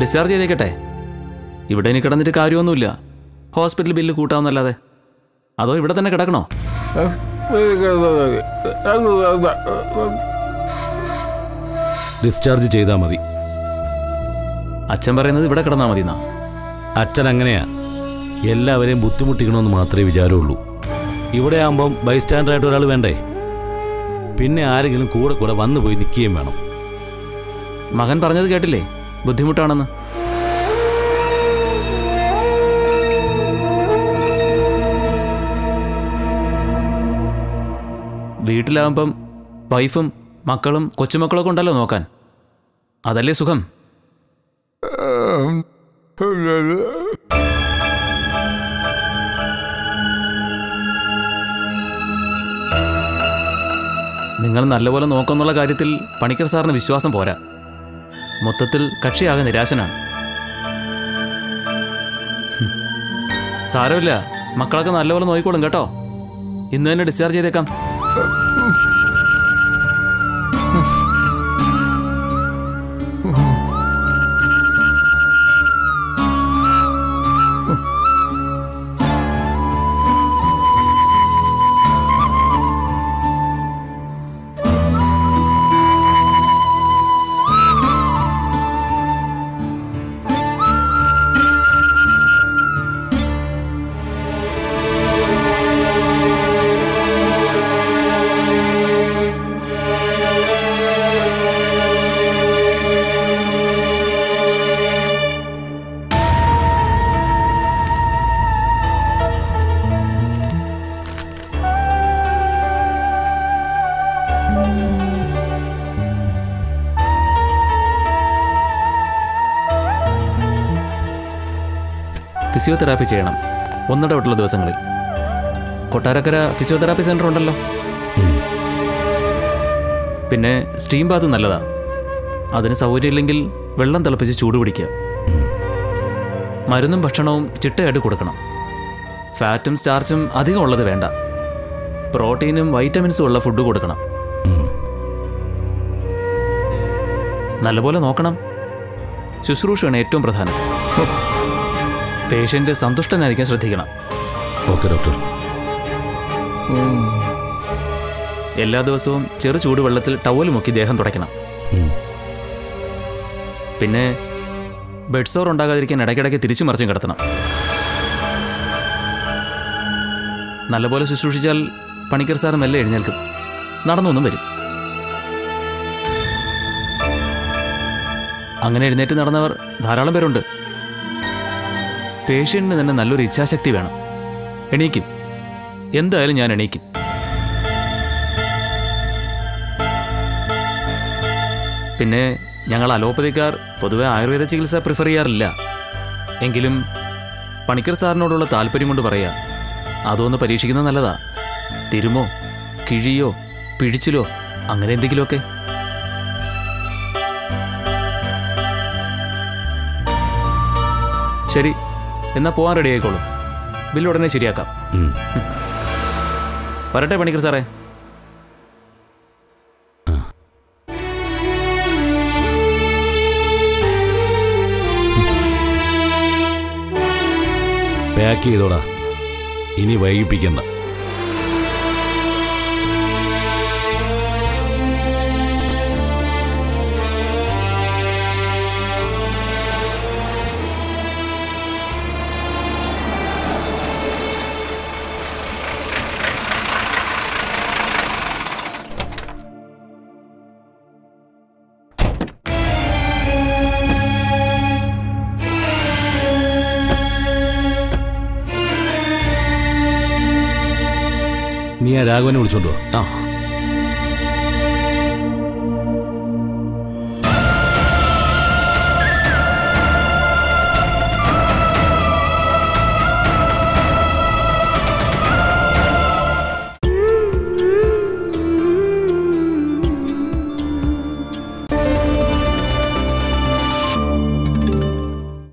Discharge ചെയ്തേക്കട്ടെ. ഇവിടെ ഇനി കിടന്നിട്ട് കാര്യമൊന്നുമില്ല. ഹോസ്പിറ്റൽ ബില്ല് കൂട്ടാവുന്നല്ലാതെ. അതോ ഇവിടെ തന്നെ കിടക്കണോ? ഡിസ്ചാർജ് ചെയ്താൽ മതി. അച്ഛൻ പറയുന്നത് ഇവിടെ കിടന്നാൽ മതി എന്നാ. അച്ഛൻ അങ്ങനെയാ. എല്ലാവരെയും ബുദ്ധിമുട്ടിക്കണമെന്ന് മാത്രമേ വിചാരമുള്ളൂ. ഇവിടെ ആകുമ്പം ബൈസ്റ്റാൻഡറായിട്ട് ഒരാൾ വേണ്ടേ? പിന്നെ ആരെങ്കിലും കൂടെ കൂടെ വന്നു പോയി നിൽക്കുകയും വേണം. മകൻ പറഞ്ഞത് കേട്ടില്ലേ, ബുദ്ധിമുട്ടാണെന്ന്. വീട്ടിലാവുമ്പം വൈഫും മക്കളും കൊച്ചുമക്കളൊക്കെ ഉണ്ടല്ലോ നോക്കാൻ. അതല്ലേ സുഖം. നിങ്ങൾ നല്ലപോലെ നോക്കുന്നുള്ള കാര്യത്തിൽ പണിക്കർ സാറിന് വിശ്വാസം പോരാ. മൊത്തത്തിൽ കക്ഷിയാകെ നിരാശനാണ്. സാരമില്ല, മക്കളൊക്കെ നല്ലപോലെ നോക്കിക്കോളും കേട്ടോ. ഇന്ന് തന്നെ ഡിസ്ചാർജ് ചെയ്തേക്കാം. ഫിസിയോതെറാപ്പി ചെയ്യണം ഒന്നിടവിട്ടുള്ള ദിവസങ്ങളിൽ. കൊട്ടാരക്കര ഫിസിയോതെറാപ്പി സെൻ്റർ ഉണ്ടല്ലോ. പിന്നെ സ്റ്റീം ബാത്ത് നല്ലതാ. അതിന് സൗകര്യമില്ലെങ്കിൽ വെള്ളം തിളപ്പിച്ച് ചൂട് പിടിക്കുക. മരുന്നും ഭക്ഷണവും ചിട്ടയായിട്ട് കൊടുക്കണം. ഫാറ്റും സ്റ്റാർച്ചും അധികം ഉള്ളത് വേണ്ട. പ്രോട്ടീനും വൈറ്റമിൻസും ഉള്ള ഫുഡ് കൊടുക്കണം. നല്ലപോലെ നോക്കണം. ശുശ്രൂഷയാണ് ഏറ്റവും പ്രധാനം. പേഷ്യൻ്റ് സന്തുഷ്ടനായിരിക്കാൻ ശ്രദ്ധിക്കണം. Okay doctor. എല്ലാ ദിവസവും ചെറു ചൂടുവെള്ളത്തിൽ ടവൽ മുക്കി ദേഹം തുടയ്ക്കണം. പിന്നെ ബെഡ് സോർ ഉണ്ടാകാതിരിക്കാൻ ഇടയ്ക്കിടയ്ക്ക് തിരിച്ചു മറിച്ചും കിടത്തണം. നല്ലപോലെ ശുശ്രൂഷിച്ചാൽ പണിക്കർ സാർ മെല്ലെ എഴുന്നേൽക്കും. നടന്നൊന്നും വരും. അങ്ങനെ എഴുന്നേറ്റ് നടന്നവർ ധാരാളം പേരുണ്ട്. പേഷ്യന്റിന് തന്നെ നല്ലൊരു ഇച്ഛാശക്തി വേണം. എണീക്കും. എന്തായാലും ഞാൻ എണീക്കും. പിന്നെ ഞങ്ങൾ അലോപ്പതിക്കാർ പൊതുവെ ആയുർവേദ ചികിത്സ പ്രിഫർ ചെയ്യാറില്ല. എങ്കിലും പണിക്കർ സാറിനോടുള്ള താല്പര്യം കൊണ്ട് പറയാ, അതൊന്ന് പരീക്ഷിക്കുന്നത് നല്ലതാ. തിരുമോ കിഴിയോ പിഴിച്ചിലോ അങ്ങനെ എന്തെങ്കിലുമൊക്കെ. ശരി, എന്നാ പോകാൻ റെഡി ആയിക്കോളൂ. ബില്ല് ഉടനെ ശരിയാക്കാം. വരട്ടെ പണിക്കർ സാറേ. പാക്ക് ചെയ്തോടാ, ഇനി വൈകിപ്പിക്കണ്ട. നീ ആ രാഘവനെ വിളിച്ചോണ്ടോ? ആ